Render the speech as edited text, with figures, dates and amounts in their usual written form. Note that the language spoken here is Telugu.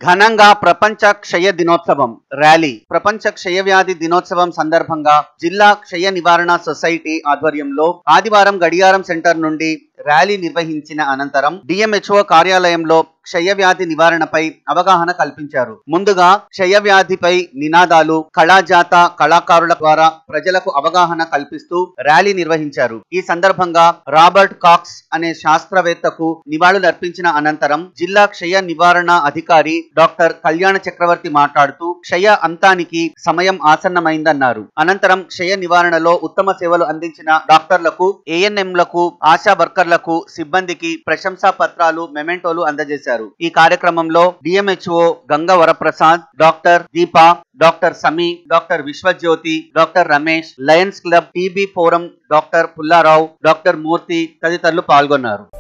ఘనంగా ప్రపంచ క్షయ దినోత్సవం ర్యాలీ. ప్రపంచ క్షయవ్యాధి దినోత్సవం సందర్భంగా జిల్లా క్షయ నివారణ సొసైటీ ఆధ్వర్యంలో ఆదివారం గడియారం సెంటర్ నుండి ర్యాలీ నిర్వహించిన అనంతరం డిఎంహెచ్ఓ కార్యాలయంలో క్షయవ్యాధి నివారణపై అవగాహన కల్పించారు. ముందుగా క్షయవ్యాధిపై నినాదాలు, కళాజాత కళాకారుల ద్వారా ప్రజలకు అవగాహన కల్పిస్తూ ర్యాలీ నిర్వహించారు. ఈ సందర్భంగా రాబర్ట్ కాక్స్ అనే శాస్త్రవేత్తకు నివాళులర్పించిన అనంతరం జిల్లా క్షయ నివారణ అధికారి డాక్టర్ కళ్యాణ చక్రవర్తి మాట్లాడుతూ క్షయ అంతానికి సమయం ఆసన్నమైందన్నారు. అనంతరం క్షయ నివారణలో ఉత్తమ సేవలు అందించిన డాక్టర్లకు, ఏఎన్ఎంలకు, ఆశా వర్కర్లకు, సిబ్బందికి ప్రశంసా పత్రాలు, మెమెంటోలు అందజేశారు. ఈ కార్యక్రమంలో DMHO Ganga Varaprasad, doctor Deepa, doctor Sami, doctor Vishwajyothi, doctor Ramesh, lions club, TB forum doctor Pullarao, doctor Murthy తదితరులు పాల్గొన్నారు.